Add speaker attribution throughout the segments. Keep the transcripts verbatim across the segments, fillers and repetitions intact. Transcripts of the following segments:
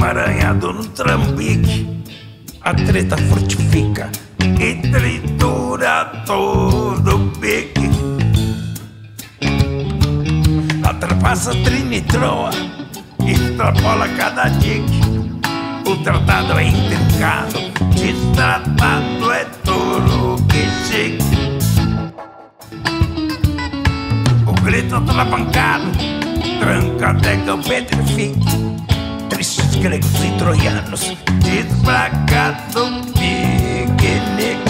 Speaker 1: emaranhado no trambique, a treta fortifica e tritura todo o pique. Ultrapassa Trinitroa, extrapola cada dique. O tratado é intrincado, destratado é tudo que chique. O grito atravancado tranca até que eu petrifique. Tristes gregos e troianos, desbracado piquenique.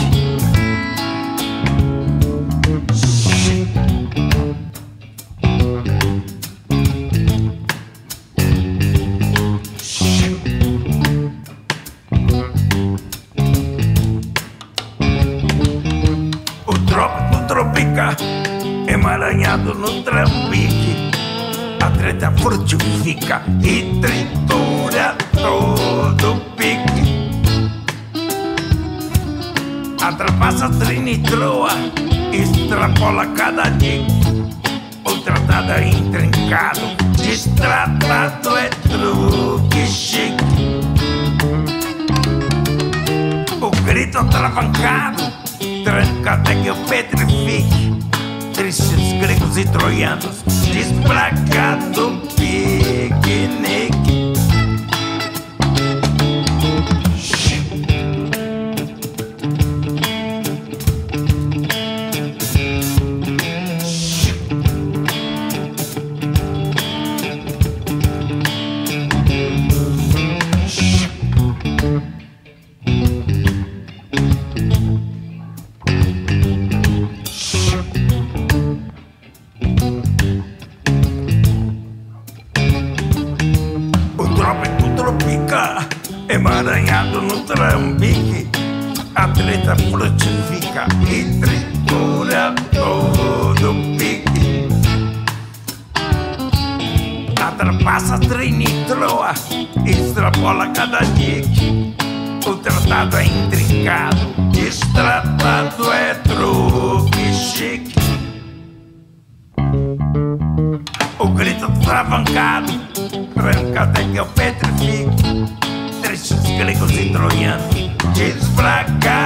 Speaker 1: O trópico tropica, emaranhado no trambique, a treta fortifica e tritura todo o pique. Ultrapassa Trinitroa, extrapola cada dique. O tratado é intrincado, destratado é truque chique. O grito atravancado tranca até que eu petrifique. Tristes gregos e troianos, desbracado piquenique. Emaranhado no trambique, a treta frutifica e tritura todo o pique. Ultrapassa Trinitroa, extrapola cada dique. O tratado é intrincado, destratado é truque chique. O grito travancado tranca até que eu petrifique. Tristes gregos e troianos, desbracado